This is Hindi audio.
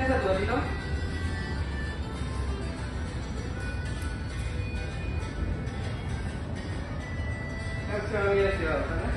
कैसा हुआ जी तो? अच्छा ये क्या होता है?